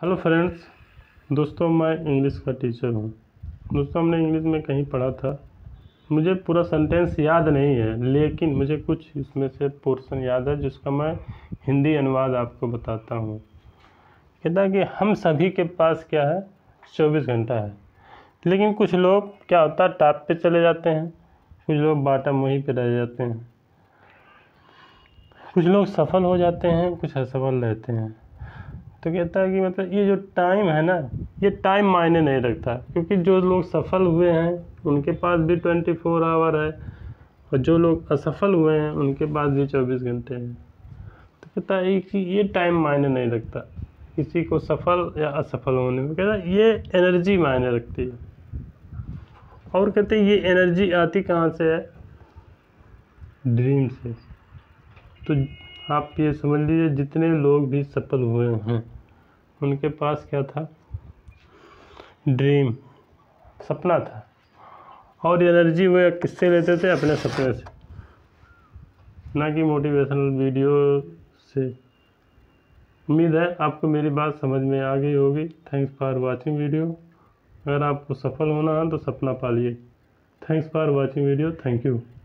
Hello friends. दोस्तों, मैं English का टीचर हूँ। दोस्तों, हमने इंग्लिश में कहीं पढ़ा था, मुझे पूरा सेंटेंस याद नहीं है, लेकिन मुझे कुछ इसमें से पोर्शन याद है जिसका मैं हिंदी अनुवाद आपको बताता हूँ। कहता है कि हम सभी के पास क्या है, 24 घंटा है, लेकिन कुछ लोग क्या होता है टॉप पे चले जाते हैं, कुछ लोग बॉटम वहीं पे रह जाते हैं, कुछ लोग सफल हो जाते हैं, कुछ असफल रहते हैं। तो कहता है कि मतलब ये जो टाइम है ना, ये टाइम मायने नहीं रखता, क्योंकि जो लोग सफल हुए हैं उनके पास भी 24 आवर है, और जो लोग असफल हुए हैं उनके पास भी 24 घंटे हैं। तो कहता है कि ये टाइम मायने नहीं रखता किसी को सफल या असफल होने में। कहता है ये एनर्जी मायने रखती है। और कहते हैं ये एनर्जी आती कहाँ से है, ड्रीम से। तो आप ये समझ लीजिए, जितने लोग भी सफल हुए हैं उनके पास क्या था, ड्रीम, सपना था। और एनर्जी वे किससे लेते थे, अपने सपने से, ना कि मोटिवेशनल वीडियो से। उम्मीद है आपको मेरी बात समझ में आ गई होगी। Thanks for watching video. अगर आपको सफल होना है तो सपना पालिए। Thanks for watching video. Thank you.